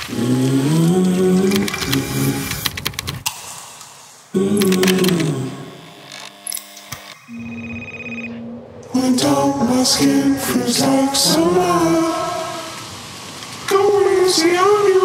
When down my skin feels like summer. Go easy on me.